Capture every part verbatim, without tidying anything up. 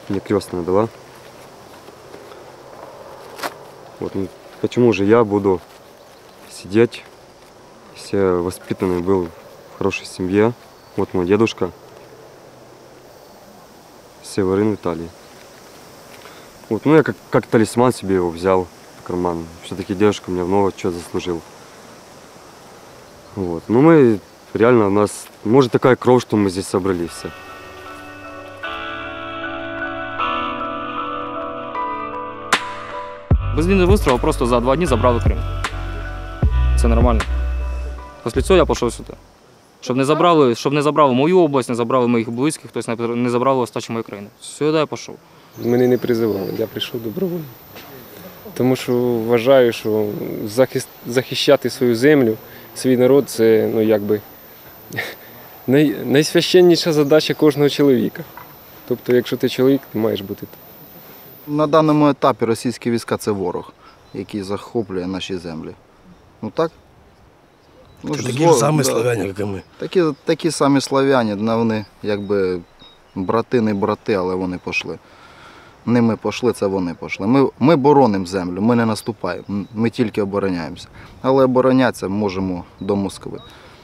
мне крестная дала. Вот, ну, почему же я буду сидеть, если я воспитанный был в хорошей семье. Вот мой дедушка, Северин Виталий. Вот, ну я как, как талисман себе его взял в карман. Все-таки дедушка мне много чего заслужил. Вот, ну мы реально, у нас, может, такая кровь, что мы здесь собрались все. Без лінії вистрілу просто за два дні забрали Крим. Це нормально. Після цього я пішов сюди. Щоб не забрали, щоб не забрали мою область, не забрали моїх близьких, тобто не забрали остачу моєї країни. Сюди я пішов. Мене не призивали, я прийшов добровольно. Тому що вважаю, що захист, захищати свою землю, свій народ – це, ну, якби, най, найсвященніша задача кожного чоловіка. Тобто, якщо ти чоловік, ти маєш бути тут. На даному етапі російські війська – це ворог, який захоплює наші землі. Ну так? Ну, це такі ж самі да, славяни, як і ми. Такі, такі самі славяни, вони якби брати не брати, але вони пішли. Не ми пішли, це вони пішли. Ми, ми боронимо землю, ми не наступаємо, ми тільки обороняємося. Але оборонятися можемо до Москви.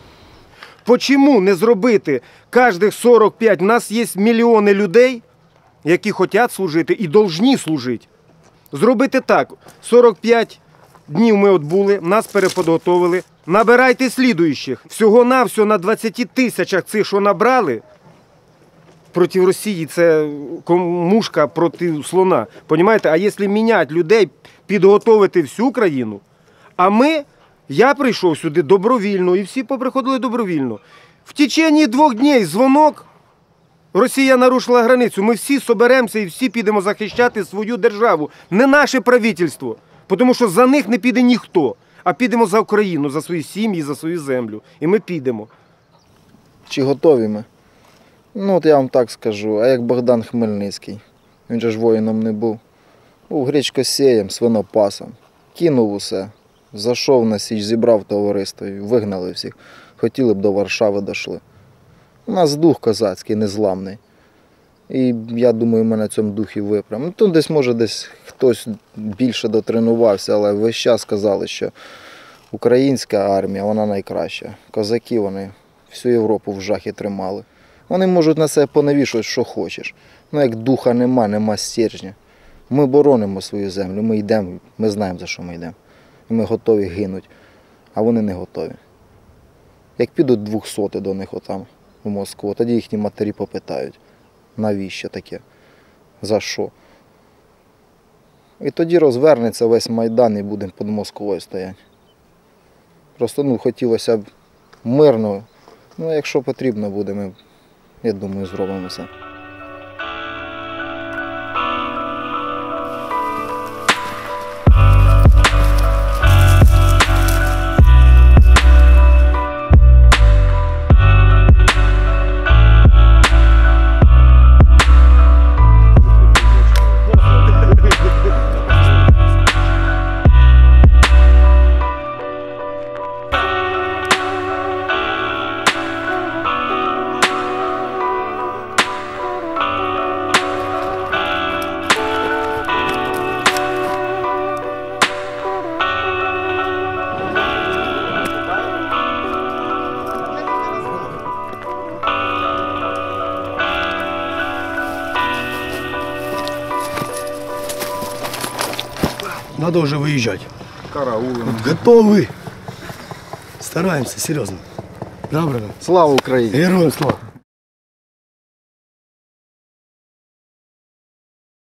Чому не зробити кожних сорок п'ять, у нас є мільйони людей, які хочуть служити і повинні служити. Зробити так, сорок п'ять днів ми відбули, нас переподготовили, набирайте слідуючих. Всього-навсього на двадцяти тисячах цих, що набрали, проти Росії це мушка проти слона. Понимаєте? А якщо міняти людей, підготовити всю країну, а ми, я прийшов сюди добровільно, і всі поприходили добровільно. В течение двох днів дзвонок, Росія нарушила границю, ми всі соберемося і всі підемо захищати свою державу, не наше правительство, тому що за них не піде ніхто, а підемо за Україну, за свої сім'ї, за свою землю. І ми підемо. Чи готові ми? Ну, от я вам так скажу, а як Богдан Хмельницький, він же ж воїном не був, був гречкосієм, свинопасом, кинув усе, зайшов на Січ, зібрав товариство і вигнали всіх. Хотіли б до Варшави дійшли. У нас дух козацький, незламний. І я думаю, ми на цьому духі виправимо. Ну, тут десь, може, десь хтось більше дотренувався, але весь час казали, що українська армія, вона найкраща. Козаки, вони всю Європу в жахі тримали. Вони можуть на себе понавішувати, що хочеш. Ну, як духа нема, нема стержня. Ми боронимо свою землю, ми йдемо, ми знаємо, за що ми йдемо. І ми готові гинути, а вони не готові. Як підуть двохсоти до них отам, в Москву, тоді їхні матері попитають, навіщо таке, за що. І тоді розвернеться весь Майдан і будемо під Москвою стояти. Просто, ну, хотілося б мирно, ну, якщо потрібно буде, ми, я думаю, зробимо все. Надо уже выезжать. Караулом. Готовы. Стараемся, серьезно. Да, брат? Слава Україні! Героям слава!